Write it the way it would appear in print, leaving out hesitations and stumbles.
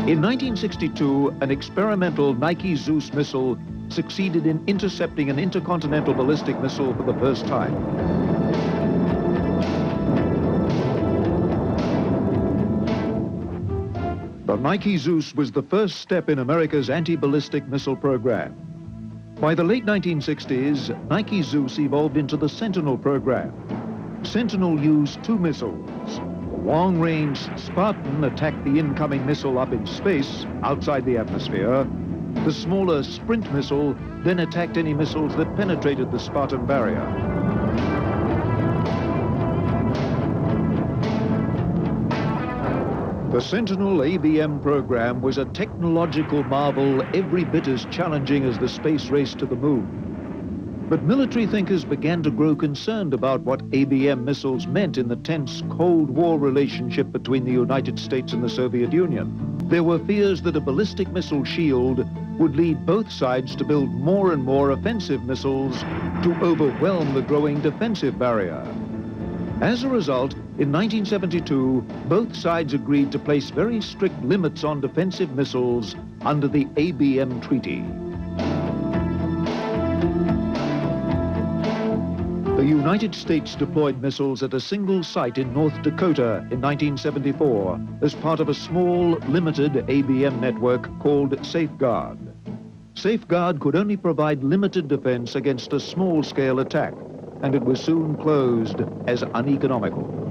In 1962, an experimental Nike Zeus missile succeeded in intercepting an intercontinental ballistic missile for the first time. The Nike Zeus was the first step in America's anti-ballistic missile program. By the late 1960s, Nike Zeus evolved into the Sentinel Program. Sentinel used two missiles. The long-range Spartan attacked the incoming missile up in space, outside the atmosphere. The smaller Sprint missile then attacked any missiles that penetrated the Spartan barrier. The Sentinel ABM program was a technological marvel every bit as challenging as the space race to the moon. But military thinkers began to grow concerned about what ABM missiles meant in the tense Cold War relationship between the United States and the Soviet Union. There were fears that a ballistic missile shield would lead both sides to build more and more offensive missiles to overwhelm the growing defensive barrier. As a result, in 1972, both sides agreed to place very strict limits on defensive missiles under the ABM Treaty. The United States deployed missiles at a single site in North Dakota in 1974 as part of a small, limited ABM network called Safeguard. Safeguard could only provide limited defense against a small-scale attack, and it was soon closed as uneconomical.